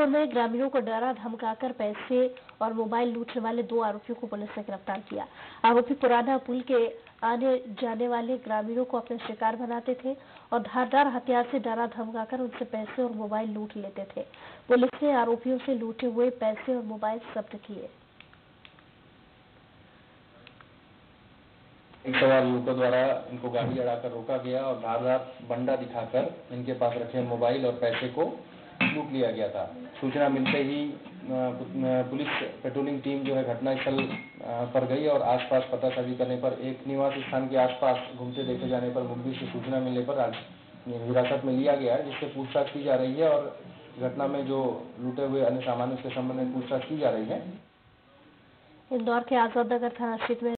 इंदौर में ग्रामीणों को डरा धमकाकर पैसे और मोबाइल लूटने वाले 2 आरोपियों को पुलिस ने गिरफ्तार किया। आरोपी पुराना पुल के आने जाने वाले ग्रामीणों को अपने शिकार बनाते थे और धारदार हथियार से डरा धमकाकर उनसे पैसे और मोबाइल लूट लेते थे। पुलिस ने आरोपियों से लूटे हुए पैसे और मोबाइल जब्त किए। एक सवार युवकों द्वारा इनको गाड़ी अड़ाकर रोका गया और धारदार बंडा दिखाकर इनके पास रखे मोबाइल और पैसे को लूट लिया गया था। सूचना मिलते ही पुलिस पेट्रोलिंग टीम जो है घटनास्थल पर गई और आसपास पतासाजी करने पर एक निवास स्थान के आसपास घूमते देखे जाने पर मुखबिर से सूचना मिलने पर हिरासत में लिया गया है, जिससे पूछताछ की जा रही है और घटना में जो लूटे हुए अन्य सामानों के संबंध में पूछताछ की जा रही है। इंदौर के आजाद नगर थाना क्षेत्र में